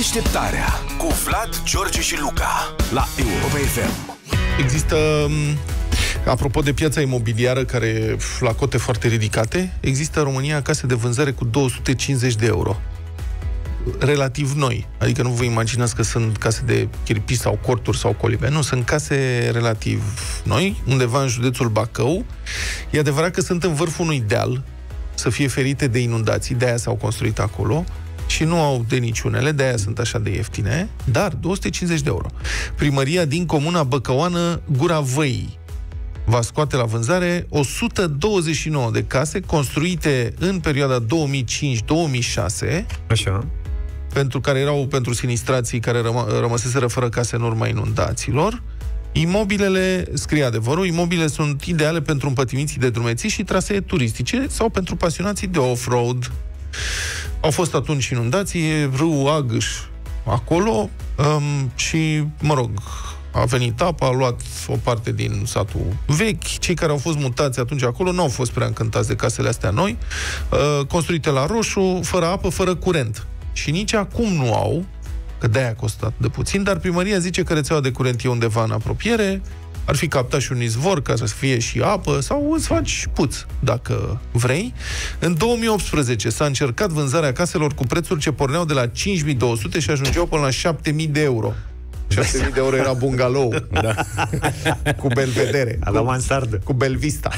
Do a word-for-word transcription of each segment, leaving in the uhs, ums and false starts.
Deșteptarea cu Vlad, George și Luca la Europa F M. Există, apropo de piața imobiliară care la cote foarte ridicate, există în România case de vânzare cu două sute cincizeci de euro. Relativ noi. Adică nu vă imaginați că sunt case de chirpi sau corturi sau colibe. Nu, sunt case relativ noi, undeva în județul Bacău. E adevărat că sunt în vârful unui deal, să fie ferite de inundații, de-aia s-au construit acolo și nu au de niciunele, de-aia sunt așa de ieftine, dar două sute cincizeci de euro. Primăria din comuna băcăoană Gura Văii va scoate la vânzare o sută douăzeci și nouă de case construite în perioada două mii cinci două mii șase. Așa. Pentru care erau pentru sinistrații care rămă, rămăseseră fără case în urma inundațiilor. Imobilele, scrie adevărul, imobilele sunt ideale pentru împătimiții de drumeții și trasee turistice sau pentru pasionații de off-road. Au fost atunci inundații, râul Agâș acolo um, și, mă rog, a venit apa, a luat o parte din satul vechi. Cei care au fost mutați atunci acolo nu au fost prea încântați de casele astea noi, uh, construite la roșu, fără apă, fără curent. Și nici acum nu au, că de-aia a costat de puțin, dar primăria zice că rețeaua de curent e undeva în apropiere, ar fi captat și un izvor ca să fie și apă, sau îți faci puț, dacă vrei. În două mii optsprezece s-a încercat vânzarea caselor cu prețuri ce porneau de la cinci mii două sute și ajungeau până la șapte mii de euro. șapte mii de euro era bungalou. Da. Cu belvedere. A la mansardă. Cu belvista.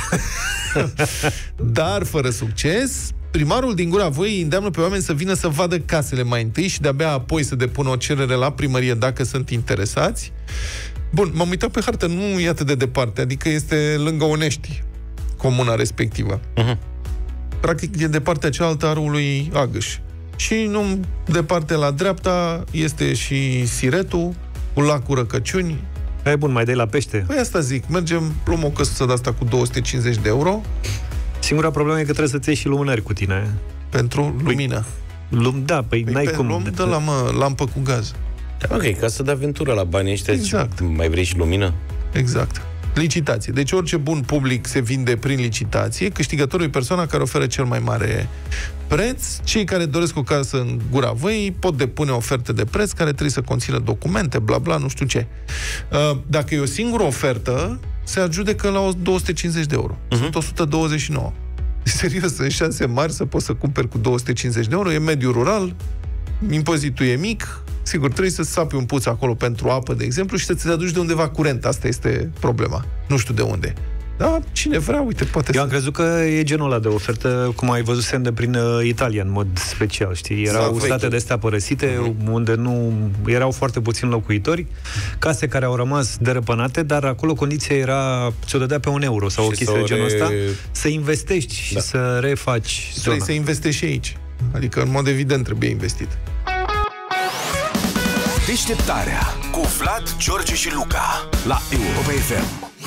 Dar, fără succes, primarul din Gura Văii îndeamnă pe oameni să vină să vadă casele mai întâi și de-abia apoi să depună o cerere la primărie dacă sunt interesați. Bun, m-am uitat pe hartă, nu e atât de departe, adică este lângă Onești, comuna respectivă. Uh-huh. Practic e de partea cealaltă a râului Agâș. Și nu departe la dreapta este și Siretul, cu lacul Răcăciuni. E bun, mai dai la pește. Păi asta zic, mergem, luăm o căsuță de asta cu două sute cincizeci de euro. Singura problemă e că trebuie să-ți iei și lumânări cu tine. Pentru lumină. Lum, da, păi, păi n-ai cum. Luăm de la, mă, lampă cu gaz. Da, mă, că e casă de aventură la banii ăștia. Exact. Mai vrei și lumină? Exact. Licitație. Deci orice bun public se vinde prin licitație, câștigătorul e persoana care oferă cel mai mare preț. Cei care doresc o casă în Gura Văii pot depune oferte de preț care trebuie să conțină documente, bla bla, nu știu ce. Dacă e o singură ofertă, se adjudecă la două sute cincizeci de euro. Uh-huh. Sunt o sută douăzeci și nouă. Serios, sunt șanse mari să poți să cumperi cu două sute cincizeci de euro, e mediu rural, impozitul e mic. Sigur, trebuie să sapi un puț acolo pentru apă, de exemplu, și să-ți aduci de undeva curent. Asta este problema. Nu știu de unde. Da, cine vrea, uite, poate Eu să... am crezut că e genul ăla de ofertă, cum ai văzut semne prin uh, Italia, în mod special, știi? Erau state de astea părăsite, uh-huh. unde nu erau foarte puțini locuitori, case care au rămas derăpânate, dar acolo condiția era, ți-o dădea pe un euro sau și o chestie de genul ăsta, re... să investești și da. să refaci zona. Trebuie să investești și aici. Adică, în mod evident, trebuie investit. Deșteptarea cu Vlad, George și Luca la Europa F M.